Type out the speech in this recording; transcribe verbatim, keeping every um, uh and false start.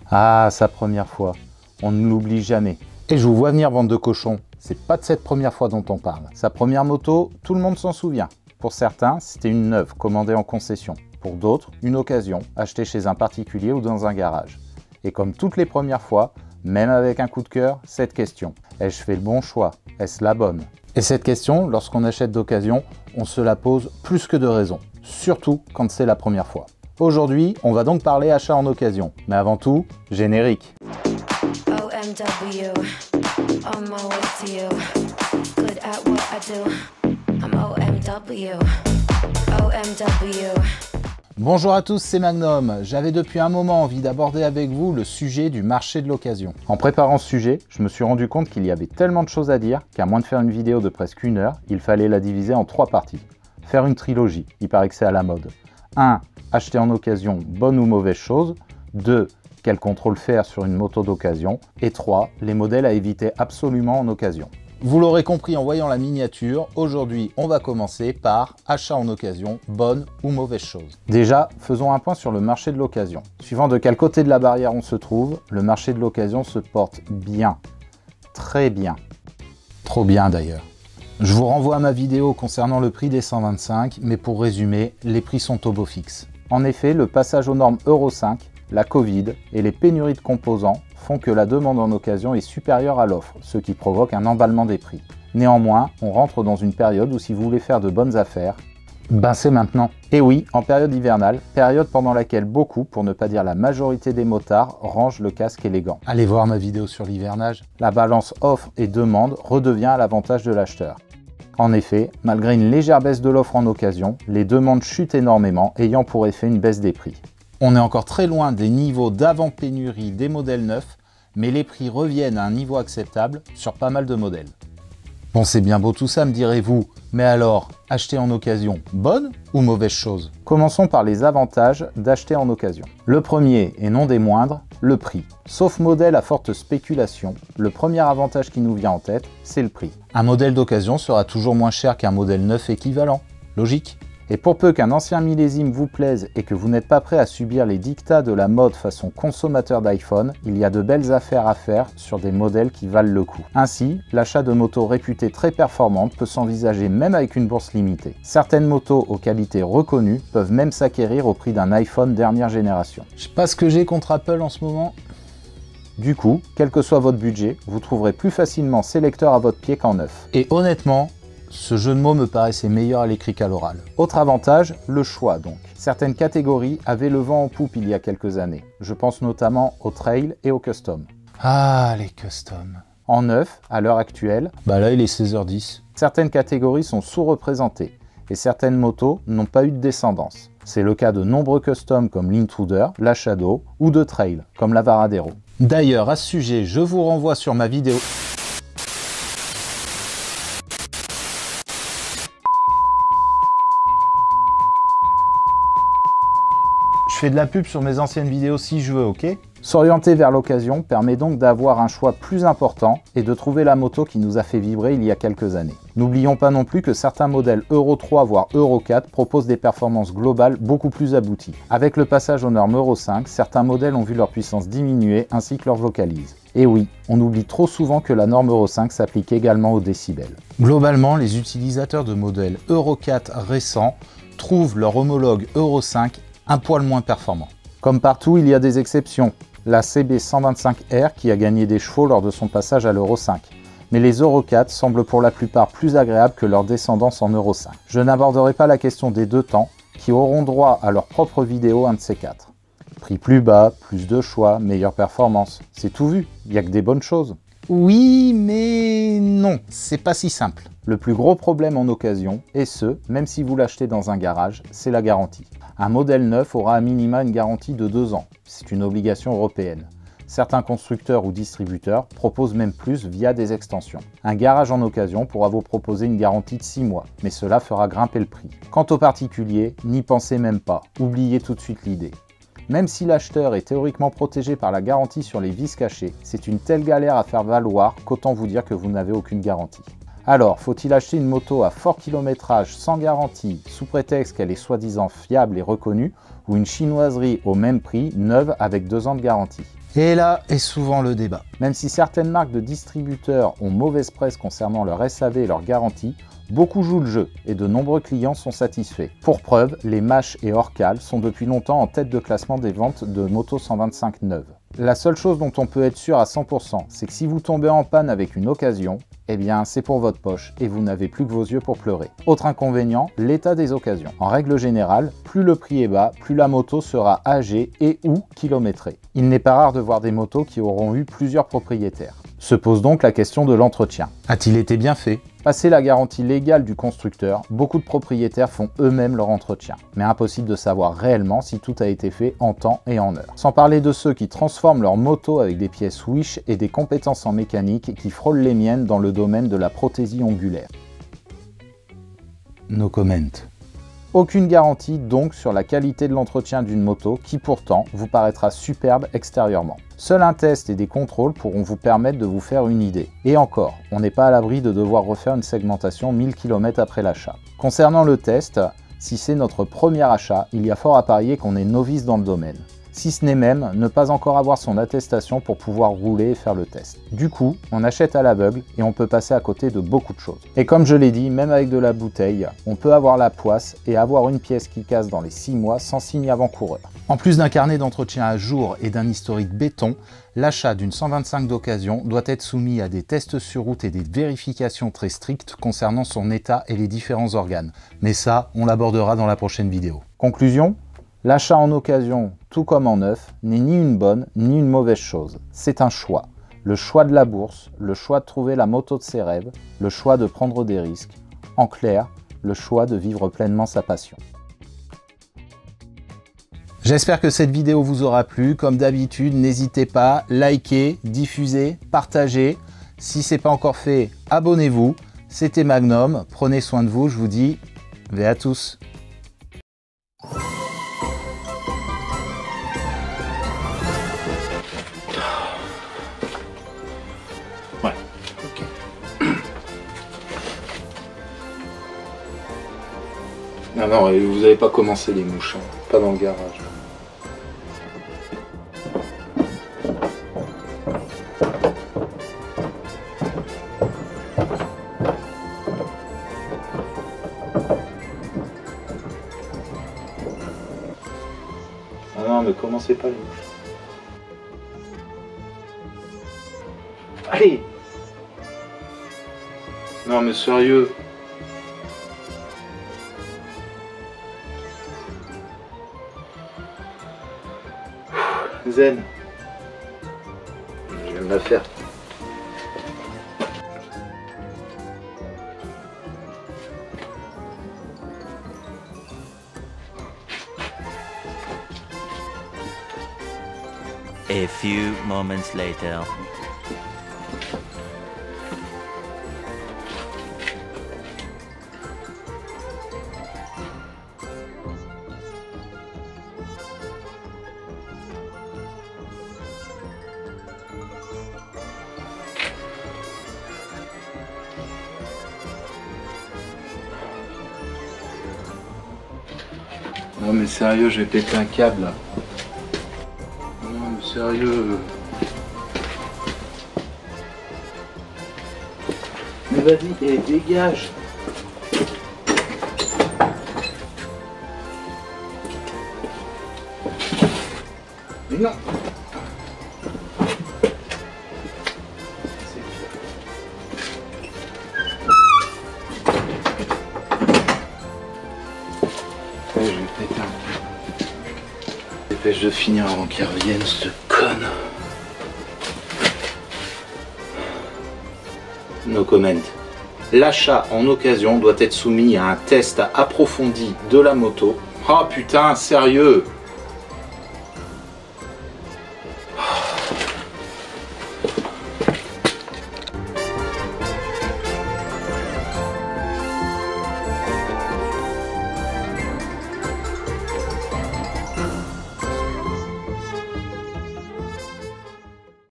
Ah, sa première fois, on ne l'oublie jamais. Et je vous vois venir, bande de cochons, c'est pas de cette première fois dont on parle. Sa première moto, tout le monde s'en souvient. Pour certains, c'était une neuve commandée en concession. Pour d'autres, une occasion, achetée chez un particulier ou dans un garage. Et comme toutes les premières fois, même avec un coup de cœur, cette question. Ai-je fait le bon choix? Est-ce la bonne? Et cette question, lorsqu'on achète d'occasion, on se la pose plus que de raison. Surtout quand c'est la première fois. Aujourd'hui, on va donc parler achat en occasion. Mais avant tout, générique. O M W, on my way to you. Good at what I do. I'm O M W, O M W. Bonjour à tous, c'est Magnum. J'avais depuis un moment envie d'aborder avec vous le sujet du marché de l'occasion. En préparant ce sujet, je me suis rendu compte qu'il y avait tellement de choses à dire qu'à moins de faire une vidéo de presque une heure, il fallait la diviser en trois parties. Faire une trilogie, il paraît que c'est à la mode. un. Acheter en occasion, bonne ou mauvaise chose. deux. Quel contrôle faire sur une moto d'occasion. Et trois. Les modèles à éviter absolument en occasion. Vous l'aurez compris en voyant la miniature, aujourd'hui on va commencer par achat en occasion, bonne ou mauvaise chose. Déjà, faisons un point sur le marché de l'occasion. Suivant de quel côté de la barrière on se trouve, le marché de l'occasion se porte bien, très bien, trop bien d'ailleurs. Je vous renvoie à ma vidéo concernant le prix des cent vingt-cinq, mais pour résumer, les prix sont au beau fixe. En effet, le passage aux normes Euro cinq, la Covid et les pénuries de composants font que la demande en occasion est supérieure à l'offre, ce qui provoque un emballement des prix. Néanmoins, on rentre dans une période où si vous voulez faire de bonnes affaires, ben c'est maintenant. Et oui, en période hivernale, période pendant laquelle beaucoup, pour ne pas dire la majorité des motards, rangent le casque élégant. Allez voir ma vidéo sur l'hivernage. La balance offre et demande redevient à l'avantage de l'acheteur. En effet, malgré une légère baisse de l'offre en occasion, les demandes chutent énormément, ayant pour effet une baisse des prix. On est encore très loin des niveaux d'avant-pénurie des modèles neufs, mais les prix reviennent à un niveau acceptable sur pas mal de modèles. Bon, c'est bien beau tout ça, me direz-vous, mais alors, acheter en occasion, bonne ou mauvaise chose? Commençons par les avantages d'acheter en occasion. Le premier, et non des moindres, le prix. Sauf modèle à forte spéculation, le premier avantage qui nous vient en tête, c'est le prix. Un modèle d'occasion sera toujours moins cher qu'un modèle neuf équivalent. Logique. Et pour peu qu'un ancien millésime vous plaise et que vous n'êtes pas prêt à subir les dictats de la mode façon consommateur d'iPhone, il y a de belles affaires à faire sur des modèles qui valent le coup. Ainsi, l'achat de motos réputées très performantes peut s'envisager même avec une bourse limitée. Certaines motos aux qualités reconnues peuvent même s'acquérir au prix d'un iPhone dernière génération. Je sais pas ce que j'ai contre Apple en ce moment. Du coup, quel que soit votre budget, vous trouverez plus facilement ces lecteurs à votre pied qu'en neuf. Et honnêtement, ce jeu de mots me paraissait meilleur à l'écrit qu'à l'oral. Autre avantage, le choix donc. Certaines catégories avaient le vent en poupe il y a quelques années. Je pense notamment au trail et au custom. Ah, les custom. En neuf, à l'heure actuelle, bah là il est seize heures dix. Certaines catégories sont sous-représentées et certaines motos n'ont pas eu de descendance. C'est le cas de nombreux customs comme l'Intruder, la Shadow ou de trail comme la Varadero. D'ailleurs, à ce sujet, je vous renvoie sur ma vidéo. Je fais de la pub sur mes anciennes vidéos si je veux, ok? S'orienter vers l'occasion permet donc d'avoir un choix plus important et de trouver la moto qui nous a fait vibrer il y a quelques années. N'oublions pas non plus que certains modèles Euro trois voire Euro quatre proposent des performances globales beaucoup plus abouties. Avec le passage aux normes Euro cinq, certains modèles ont vu leur puissance diminuer ainsi que leur vocalise. Et oui, on oublie trop souvent que la norme Euro cinq s'applique également aux décibels. Globalement, les utilisateurs de modèles Euro quatre récents trouvent leur homologue Euro cinq un poil moins performant. Comme partout, il y a des exceptions. La C B cent vingt-cinq R qui a gagné des chevaux lors de son passage à l'Euro cinq. Mais les Euro quatre semblent pour la plupart plus agréables que leur descendance en Euro cinq. Je n'aborderai pas la question des deux temps, qui auront droit à leur propre vidéo un de ces quatre. Prix plus bas, plus de choix, meilleure performance. C'est tout vu, il n'y a que des bonnes choses. Oui, mais non, c'est pas si simple. Le plus gros problème en occasion, et ce, même si vous l'achetez dans un garage, c'est la garantie. Un modèle neuf aura à minima une garantie de deux ans. C'est une obligation européenne. Certains constructeurs ou distributeurs proposent même plus via des extensions. Un garage en occasion pourra vous proposer une garantie de six mois, mais cela fera grimper le prix. Quant aux particuliers, n'y pensez même pas, oubliez tout de suite l'idée. Même si l'acheteur est théoriquement protégé par la garantie sur les vis cachées, c'est une telle galère à faire valoir qu'autant vous dire que vous n'avez aucune garantie. Alors, faut-il acheter une moto à fort kilométrage sans garantie, sous prétexte qu'elle est soi-disant fiable et reconnue, ou une chinoiserie au même prix, neuve avec deux ans de garantie? Et là est souvent le débat. Même si certaines marques de distributeurs ont mauvaise presse concernant leur S A V et leur garantie, beaucoup jouent le jeu et de nombreux clients sont satisfaits. Pour preuve, les Mash et Orcal sont depuis longtemps en tête de classement des ventes de motos cent vingt-cinq neuves. La seule chose dont on peut être sûr à cent pour cent, c'est que si vous tombez en panne avec une occasion, eh bien c'est pour votre poche et vous n'avez plus que vos yeux pour pleurer. Autre inconvénient, l'état des occasions. En règle générale, plus le prix est bas, plus la moto sera âgée et ou kilométrée. Il n'est pas rare de voir des motos qui auront eu plusieurs propriétaires. Se pose donc la question de l'entretien. A-t-il été bien fait? Passé la garantie légale du constructeur, beaucoup de propriétaires font eux-mêmes leur entretien. Mais impossible de savoir réellement si tout a été fait en temps et en heure. Sans parler de ceux qui transforment leur moto avec des pièces Wish et des compétences en mécanique qui frôlent les miennes dans le domaine de la prothésie ongulaire. No comment. Aucune garantie donc sur la qualité de l'entretien d'une moto qui pourtant vous paraîtra superbe extérieurement. Seul un test et des contrôles pourront vous permettre de vous faire une idée. Et encore, on n'est pas à l'abri de devoir refaire une segmentation mille kilomètres après l'achat. Concernant le test, si c'est notre premier achat, il y a fort à parier qu'on est novice dans le domaine. Si ce n'est même ne pas encore avoir son attestation pour pouvoir rouler et faire le test. Du coup, on achète à l'aveugle et on peut passer à côté de beaucoup de choses. Et comme je l'ai dit, même avec de la bouteille, on peut avoir la poisse et avoir une pièce qui casse dans les six mois sans signe avant-coureur. En plus d'un carnet d'entretien à jour et d'un historique béton, l'achat d'une cent vingt-cinq d'occasion doit être soumis à des tests sur route et des vérifications très strictes concernant son état et les différents organes. Mais ça, on l'abordera dans la prochaine vidéo. Conclusion ? L'achat en occasion, tout comme en neuf, n'est ni une bonne ni une mauvaise chose. C'est un choix. Le choix de la bourse, le choix de trouver la moto de ses rêves, le choix de prendre des risques. En clair, le choix de vivre pleinement sa passion. J'espère que cette vidéo vous aura plu. Comme d'habitude, n'hésitez pas, likez, diffusez, partagez. Si ce n'est pas encore fait, abonnez-vous. C'était Magnum, prenez soin de vous, je vous dis, ve à tous. Ouais, ok. Non, non, vous n'avez pas commencé les mouches, hein. Pas dans le garage. Ah non, mais commencez pas les mouches. Allez! Non mais sérieux. Zen. Je viens de la faire. A few moments later. Non mais sérieux, je vais péter un câble là. Non mais sérieux. Mais vas-y, eh, dégage. Mais non. Je vais péter un peu. Dépêche de finir avant qu'il revienne, ce conne. No comment. L'achat en occasion doit être soumis à un test approfondi de la moto. Oh putain, sérieux!